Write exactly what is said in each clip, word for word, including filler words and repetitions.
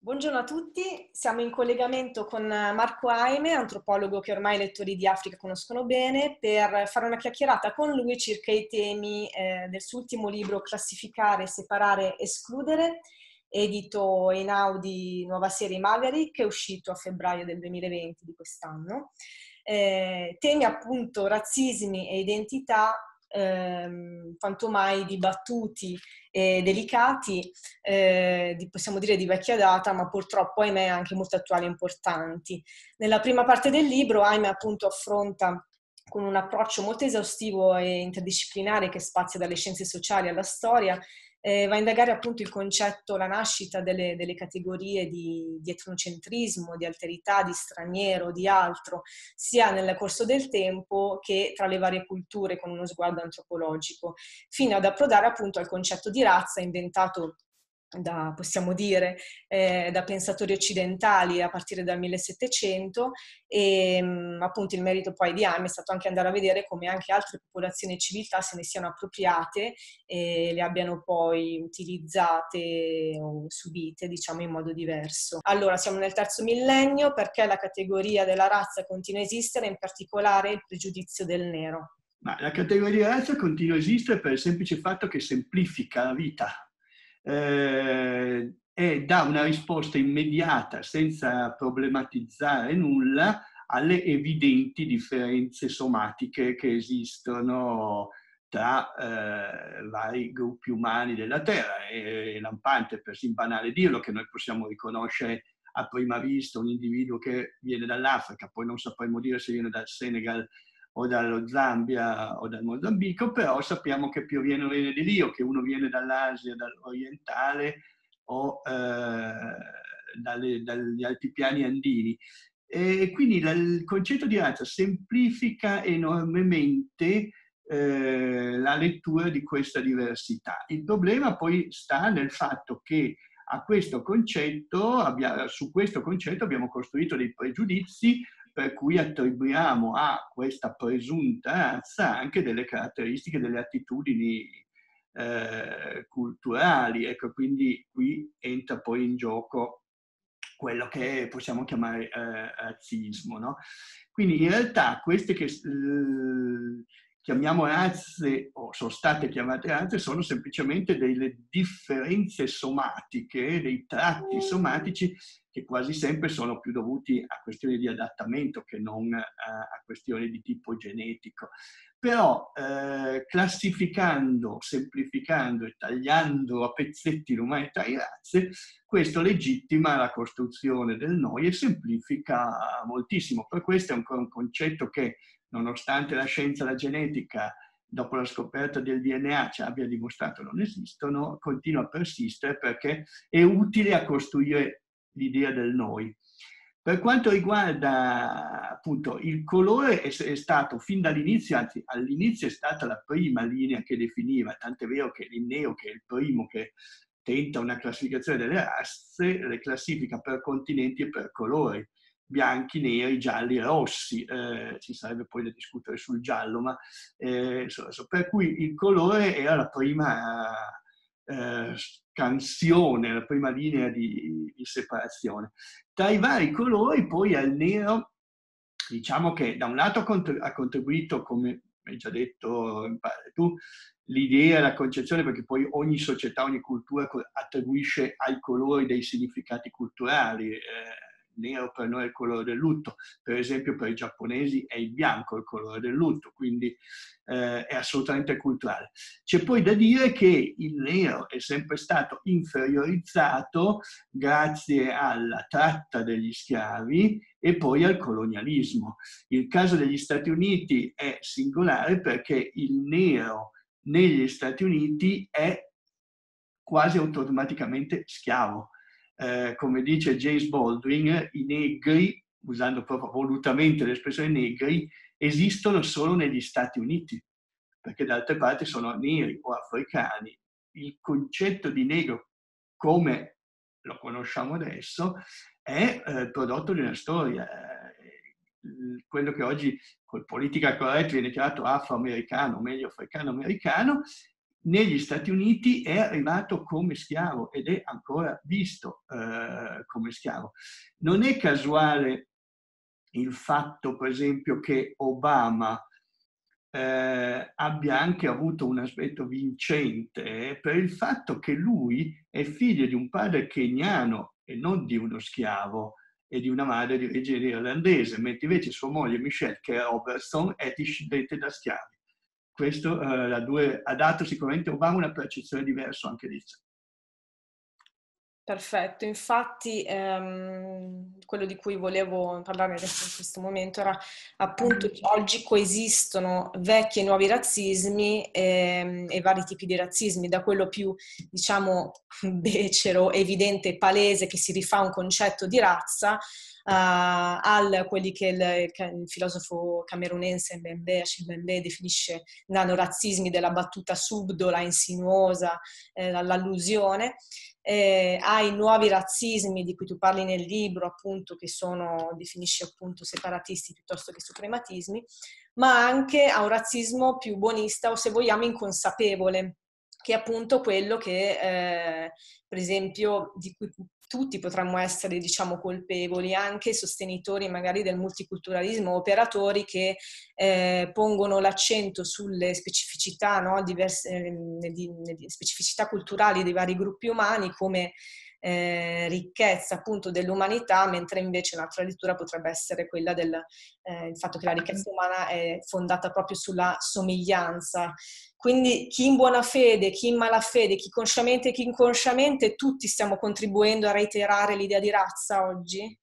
Buongiorno a tutti, siamo in collegamento con Marco Aime, antropologo che ormai i lettori di Africa conoscono bene, per fare una chiacchierata con lui circa i temi eh, del suo ultimo libro Classificare, Separare, Escludere, edito Einaudi Nuova Serie Magari, che è uscito a febbraio del duemilaventi di quest'anno. Eh, temi appunto razzismi e identità, ehm, quanto mai dibattuti e delicati, eh, di, possiamo dire di vecchia data, ma purtroppo, ahimè, anche molto attuali e importanti. Nella prima parte del libro, Aime appunto affronta con un approccio molto esaustivo e interdisciplinare che spazia dalle scienze sociali alla storia, eh, va a indagare appunto il concetto, la nascita delle, delle categorie di, di etnocentrismo, di alterità, di straniero, di altro, sia nel corso del tempo che tra le varie culture con uno sguardo antropologico, fino ad approdare appunto al concetto di razza inventato da, possiamo dire, eh, da pensatori occidentali a partire dal millesettecento e mh, appunto il merito poi di Aime è stato anche andare a vedere come anche altre popolazioni e civiltà se ne siano appropriate e le abbiano poi utilizzate o subite, diciamo, in modo diverso. Allora, siamo nel terzo millennio, perché la categoria della razza continua a esistere, in particolare il pregiudizio del nero. Ma la categoria razza continua a esistere per il semplice fatto che semplifica la vita eh, e dà una risposta immediata, senza problematizzare nulla, alle evidenti differenze somatiche che esistono tra eh, vari gruppi umani della Terra. È lampante, persino banale dirlo, che noi possiamo riconoscere a prima vista un individuo che viene dall'Africa, poi non sapremo dire se viene dal Senegal o dallo Zambia o dal Mozambico, però sappiamo che più viene viene di lì, o che uno viene dall'Asia, dall'orientale o eh, dalle, dagli altipiani andini. E quindi la, il concetto di razza semplifica enormemente eh, la lettura di questa diversità. Il problema poi sta nel fatto che a questo concetto, abbia, su questo concetto abbiamo costruito dei pregiudizi per cui attribuiamo a questa presunta razza anche delle caratteristiche, delle attitudini eh, culturali. Ecco, quindi qui entra poi in gioco quello che possiamo chiamare eh, razzismo, no? Quindi in realtà queste che eh, chiamiamo razze, o sono state chiamate razze, sono semplicemente delle differenze somatiche, dei tratti somatici che quasi sempre sono più dovuti a questioni di adattamento che non a, a questioni di tipo genetico. Però eh, classificando, semplificando e tagliando a pezzetti l'umanità in razze, questo legittima la costruzione del noi e semplifica moltissimo. Per questo è ancora un concetto che, nonostante la scienza e la genetica dopo la scoperta del D N A ci abbia dimostrato non esistono, continua a persistere perché è utile a costruire l'idea del noi. Per quanto riguarda appunto il colore, è, è stato fin dall'inizio, anzi all'inizio è stata la prima linea che definiva, tant'è vero che Linneo, che è il primo che tenta una classificazione delle razze, le classifica per continenti e per colori, bianchi, neri, gialli, rossi. Eh, ci sarebbe poi da discutere sul giallo, ma eh, per cui il colore era la prima eh, scansione, la prima linea di, di separazione. Tra i vari colori poi al nero, diciamo che da un lato ha contribuito, come hai già detto tu, l'idea, la concezione, perché poi ogni società, ogni cultura attribuisce ai colori dei significati culturali. Eh, nero per noi è il colore del lutto, per esempio per i giapponesi è il bianco il colore del lutto, quindi eh, è assolutamente culturale. C'è poi da dire che il nero è sempre stato inferiorizzato grazie alla tratta degli schiavi e poi al colonialismo. Il caso degli Stati Uniti è singolare perché il nero negli Stati Uniti è quasi automaticamente schiavo. Eh, come dice James Baldwin, i negri, usando proprio volutamente l'espressione negri, esistono solo negli Stati Uniti, perché d'altre parti sono neri o africani. Il concetto di negro, come lo conosciamo adesso, è eh, prodotto di una storia. Quello che oggi col politica correct viene chiamato afroamericano, meglio africano-americano, negli Stati Uniti è arrivato come schiavo ed è ancora visto eh, come schiavo. Non è casuale il fatto, per esempio, che Obama eh, abbia anche avuto un aspetto vincente eh, per il fatto che lui è figlio di un padre keniano e non di uno schiavo e di una madre di origine irlandese, mentre invece sua moglie Michelle, che è Robertson, è discendente da schiavi. Questo eh, ha, due, ha dato sicuramente a Obama una percezione diversa anche di sé. Perfetto, infatti ehm, quello di cui volevo parlare adesso in questo momento era appunto che oggi coesistono vecchi e nuovi razzismi ehm, e vari tipi di razzismi, da quello più, diciamo, becero, evidente e palese che si rifà a un concetto di razza, Uh, al quelli che il, che il filosofo camerunense Mbembe, Achille Mbembe definisce nanorazzismi della battuta subdola, insinuosa, eh, l'allusione, eh, ai nuovi razzismi di cui tu parli nel libro, appunto, che sono, definisci appunto separatisti piuttosto che suprematismi, ma anche a un razzismo più buonista o, se vogliamo, inconsapevole, che è appunto quello che, eh, per esempio, di cui tutti potremmo essere, diciamo, colpevoli, anche sostenitori magari del multiculturalismo, operatori che eh, pongono l'accento sulle specificità, no, diverse, eh, di, di specificità culturali dei vari gruppi umani come eh, ricchezza appunto dell'umanità, mentre invece un'altra lettura potrebbe essere quella del eh, il fatto che la ricchezza umana è fondata proprio sulla somiglianza. Quindi chi in buona fede, chi in malafede, chi consciamente e chi inconsciamente, tutti stiamo contribuendo a reiterare l'idea di razza oggi?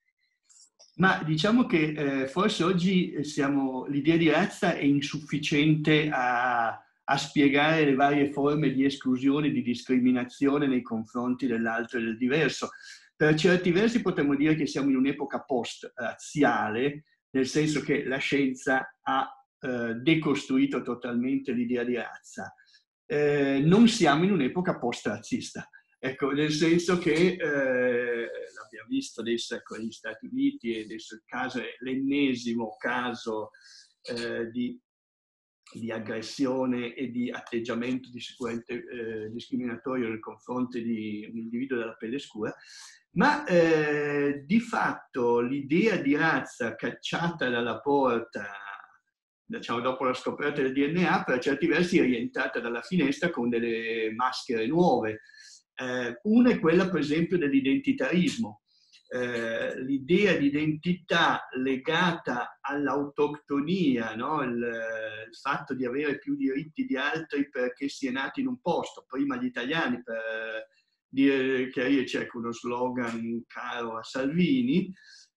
Ma diciamo che eh, forse oggi siamo, l'idea di razza è insufficiente a, a spiegare le varie forme di esclusione, di discriminazione nei confronti dell'altro e del diverso. Per certi versi potremmo dire che siamo in un'epoca post-razziale, nel senso che la scienza ha eh, decostruito totalmente l'idea di razza. Eh, non siamo in un'epoca post-razzista. Ecco, nel senso che eh, l'abbiamo visto adesso ecco, negli Stati Uniti, ed adesso il caso è l'ennesimo caso eh, di, di aggressione e di atteggiamento di sicuramente eh, discriminatorio nei confronti di un individuo della pelle scura, ma eh, di fatto l'idea di razza cacciata dalla porta, diciamo dopo la scoperta del D N A, per certi versi è rientrata dalla finestra con delle maschere nuove. Eh, una è quella, per esempio, dell'identitarismo. Eh, l'idea di identità legata all'autoctonia, no? il, il fatto di avere più diritti di altri perché si è nati in un posto, prima gli italiani, per dire che c'è uno slogan caro a Salvini,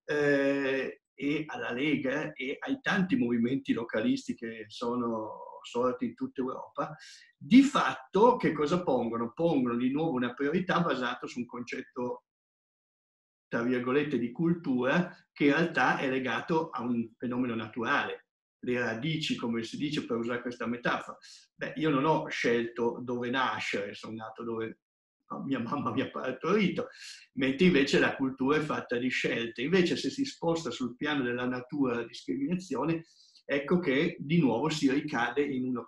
eh, e alla Lega e ai tanti movimenti localisti che sono sorti in tutta Europa, di fatto che cosa pongono? Pongono di nuovo una priorità basata su un concetto, tra virgolette, di cultura che in realtà è legato a un fenomeno naturale. Le radici, come si dice per usare questa metafora. Beh, io non ho scelto dove nascere, sono nato dove mia mamma mi ha partorito, mentre invece la cultura è fatta di scelte. Invece se si sposta sul piano della natura la discriminazione, ecco che di nuovo si ricade in uno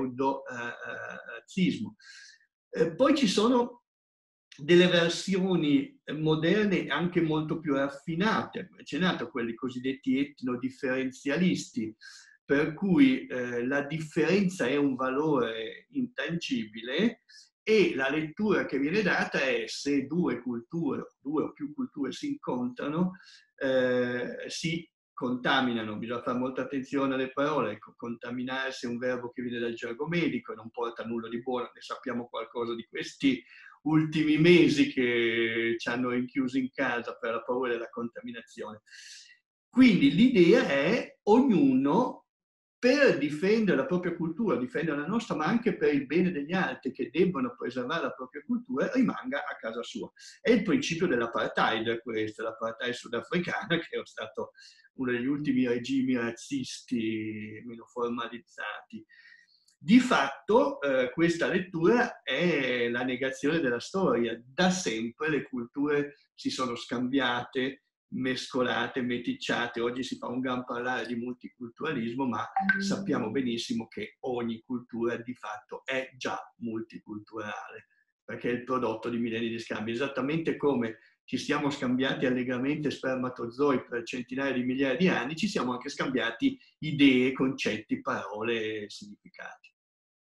pseudo-razzismo. Eh, eh, poi ci sono delle versioni moderne anche molto più raffinate, c'è nato quelli cosiddetti etnodifferenzialisti, per cui eh, la differenza è un valore intangibile e la lettura che viene data è se due culture, due o più culture si incontrano, eh, si contaminano. Bisogna fare molta attenzione alle parole. Ecco, contaminarsi è un verbo che viene dal gergo medico e non porta nulla di buono, ne sappiamo qualcosa di questi ultimi mesi che ci hanno rinchiuso in casa per la paura della contaminazione. Quindi l'idea è ognuno, per difendere la propria cultura, difendere la nostra, ma anche per il bene degli altri che debbono preservare la propria cultura, rimanga a casa sua. È il principio dell'apartheid, questo, l'apartheid sudafricana, che è stato uno degli ultimi regimi razzisti meno formalizzati. Di fatto eh, questa lettura è la negazione della storia. Da sempre le culture si sono scambiate mescolate, meticciate. Oggi si fa un gran parlare di multiculturalismo, ma sappiamo benissimo che ogni cultura di fatto è già multiculturale, perché è il prodotto di millenni di scambi, esattamente come ci siamo scambiati allegramente spermatozoi per centinaia di migliaia di anni, ci siamo anche scambiati idee, concetti, parole, significati.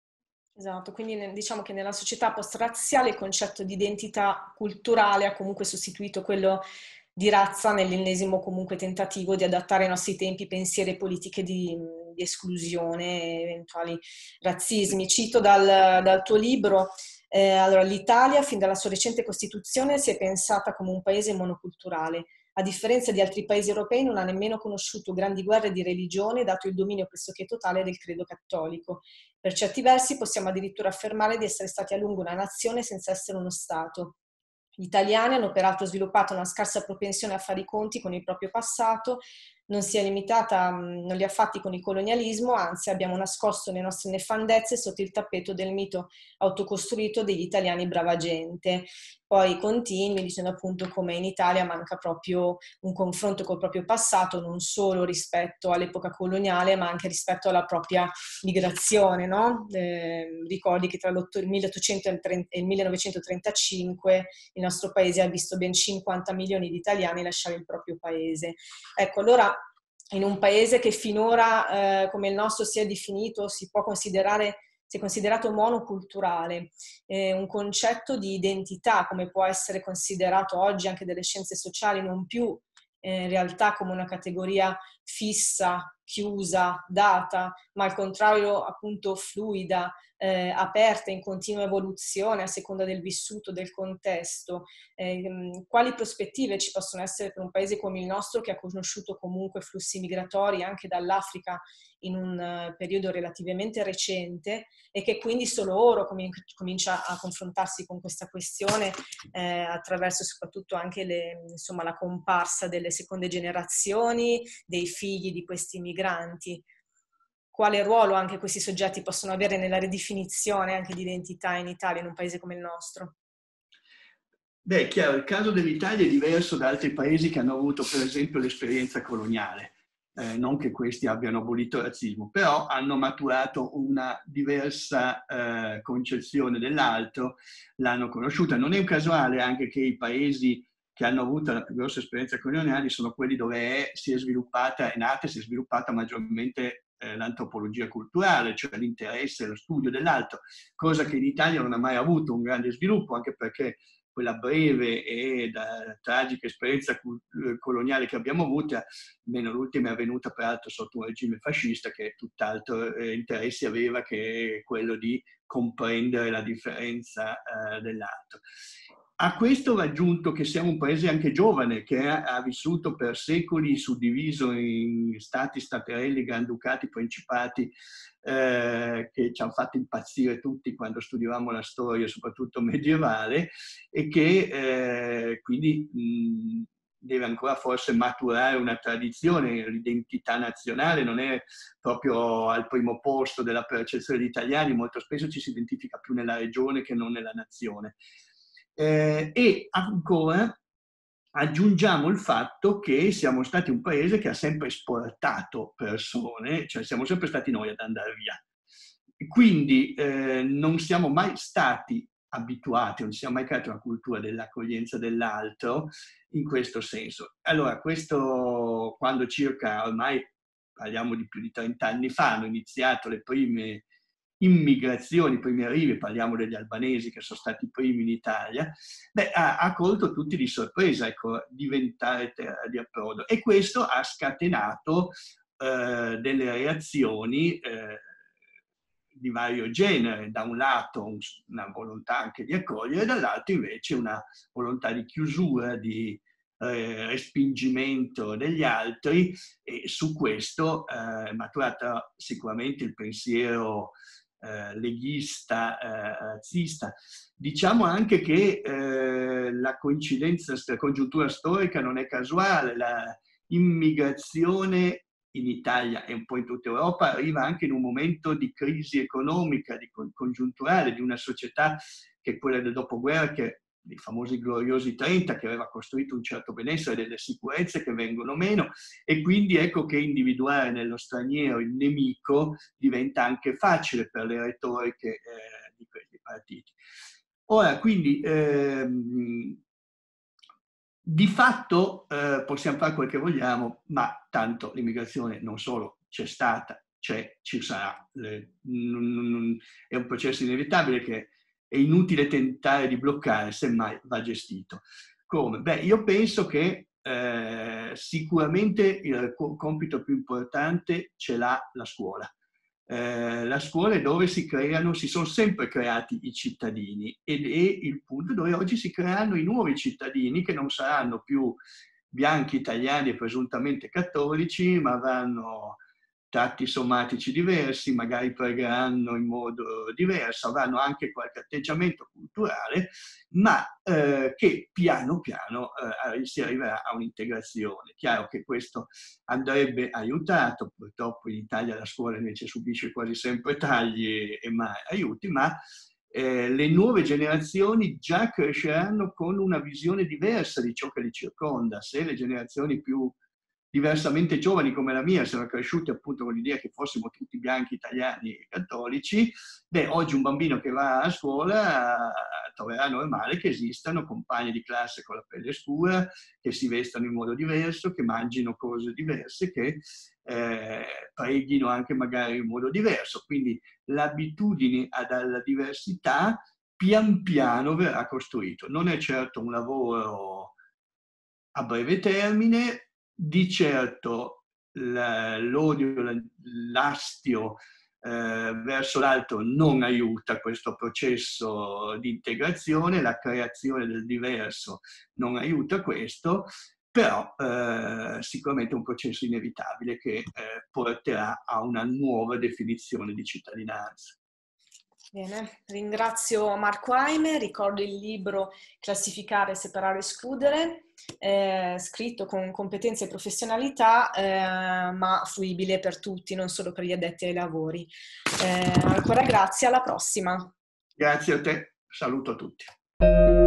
Esatto, quindi diciamo che nella società post-razziale il concetto di identità culturale ha comunque sostituito quello di razza nell'ennesimo comunque tentativo di adattare ai nostri tempi pensieri e politiche di, di esclusione e eventuali razzismi. Cito dal, dal tuo libro, eh, allora, l'Italia fin dalla sua recente Costituzione si è pensata come un paese monoculturale. A differenza di altri paesi europei non ha nemmeno conosciuto grandi guerre di religione, dato il dominio pressoché totale del credo cattolico. Per certi versi possiamo addirittura affermare di essere stati a lungo una nazione senza essere uno Stato. Gli italiani hanno peraltro sviluppato una scarsa propensione a fare i conti con il proprio passato, non si è limitata, non li ha fatti con il colonialismo, anzi abbiamo nascosto le nostre nefandezze sotto il tappeto del mito autocostruito degli italiani brava gente. Poi continui dicendo appunto come in Italia manca proprio un confronto col proprio passato, non solo rispetto all'epoca coloniale, ma anche rispetto alla propria migrazione, no? Eh, ricordi che tra il milleottocento e il millenovecentotrentacinque il nostro paese ha visto ben cinquanta milioni di italiani lasciare il proprio paese. Ecco, allora in un paese che finora eh, come il nostro si è definito, si può considerare, si è considerato monoculturale, eh, un concetto di identità come può essere considerato oggi anche dalle scienze sociali, non più eh, in realtà come una categoria fissa, chiusa, data, ma al contrario appunto fluida, eh, aperta, in continua evoluzione a seconda del vissuto, del contesto. Eh, quali prospettive ci possono essere per un paese come il nostro che ha conosciuto comunque flussi migratori anche dall'Africa in un uh, periodo relativamente recente e che quindi solo ora com- comincia a confrontarsi con questa questione eh, attraverso soprattutto anche le, insomma, la comparsa delle seconde generazioni, dei figli di questi migranti. Quale ruolo anche questi soggetti possono avere nella ridefinizione anche di identità in Italia, in un paese come il nostro? Beh, è chiaro, il caso dell'Italia è diverso da altri paesi che hanno avuto, per esempio, l'esperienza coloniale. Eh, non che questi abbiano abolito il razzismo, però hanno maturato una diversa eh, concezione dell'altro, l'hanno conosciuta. Non è un casuale anche che i paesi che hanno avuto la più grossa esperienza coloniale sono quelli dove è, si è sviluppata, è nata e si è sviluppata maggiormente eh, l'antropologia culturale, cioè l'interesse e lo studio dell'altro, cosa che in Italia non ha mai avuto un grande sviluppo, anche perché quella breve e da, tragica esperienza coloniale che abbiamo avuto, meno l'ultima è avvenuta peraltro sotto un regime fascista che tutt'altro eh, interessi aveva che quello di comprendere la differenza eh, dell'altro. A questo va aggiunto che siamo un paese anche giovane, che ha, ha vissuto per secoli suddiviso in stati, staterelli, granducati, principati, eh, che ci hanno fatto impazzire tutti quando studiavamo la storia, soprattutto medievale, e che eh, quindi mh, deve ancora forse maturare una tradizione. L'identità nazionale non è proprio al primo posto della percezione degli italiani, molto spesso ci si identifica più nella regione che non nella nazione. Eh, e ancora aggiungiamo il fatto che siamo stati un paese che ha sempre esportato persone, cioè siamo sempre stati noi ad andare via. Quindi eh, non siamo mai stati abituati, non ci siamo mai creati una cultura dell'accoglienza dell'altro in questo senso. Allora, questo quando circa, ormai parliamo di più di trenta anni fa, hanno iniziato le prime immigrazioni, i primi arrivi, parliamo degli albanesi che sono stati i primi in Italia, beh, ha, ha colto tutti di sorpresa, ecco, diventare terra di approdo. E questo ha scatenato eh, delle reazioni eh, di vario genere, da un lato un, una volontà anche di accogliere, dall'altro invece una volontà di chiusura, di eh, respingimento degli altri, e su questo eh, è maturato sicuramente il pensiero eh, leghista, eh, razzista. Diciamo anche che eh, la coincidenza, la congiuntura storica non è casuale, la immigrazione in Italia e un po' in tutta Europa arriva anche in un momento di crisi economica, di congiunturale, di una società che è quella del dopoguerra, che i famosi gloriosi trenta, che aveva costruito un certo benessere, delle sicurezze che vengono meno, e quindi ecco che individuare nello straniero il nemico diventa anche facile per le retoriche eh, di questi partiti. Ora, quindi, ehm, di fatto eh, possiamo fare quel che vogliamo, ma tanto l'immigrazione non solo c'è stata, c'è, ci sarà. Le, n- n- è un processo inevitabile che è inutile tentare di bloccare, semmai va gestito. Come? Beh, io penso che eh, sicuramente il compito più importante ce l'ha la scuola. Eh, la scuola è dove si creano, si sono sempre creati i cittadini, ed è il punto dove oggi si creano i nuovi cittadini, che non saranno più bianchi, italiani e presuntamente cattolici, ma avranno tratti somatici diversi, magari pregheranno in modo diverso, avranno anche qualche atteggiamento culturale, ma eh, che piano piano eh, si arriverà a un'integrazione. Chiaro che questo andrebbe aiutato, purtroppo in Italia la scuola invece subisce quasi sempre tagli e mai aiuti, ma eh, le nuove generazioni già cresceranno con una visione diversa di ciò che li circonda. Se le generazioni più diversamente giovani come la mia sono cresciute appunto con l'idea che fossimo tutti bianchi, italiani e cattolici, beh, oggi un bambino che va a scuola troverà normale che esistano compagni di classe con la pelle scura, che si vestano in modo diverso, che mangino cose diverse, che eh, preghino anche magari in modo diverso. Quindi l'abitudine alla diversità pian piano verrà costruito. Non è certo un lavoro a breve termine. Di certo l'odio, l'astio eh, verso l'altro non aiuta questo processo di integrazione, la creazione del diverso non aiuta questo, però eh, sicuramente è un processo inevitabile che eh, porterà a una nuova definizione di cittadinanza. Bene, ringrazio Marco Aime, ricordo il libro Classificare, separare, escludere, eh, scritto con competenze e professionalità, eh, ma fruibile per tutti, non solo per gli addetti ai lavori. Eh, ancora grazie, alla prossima. Grazie a te, saluto a tutti.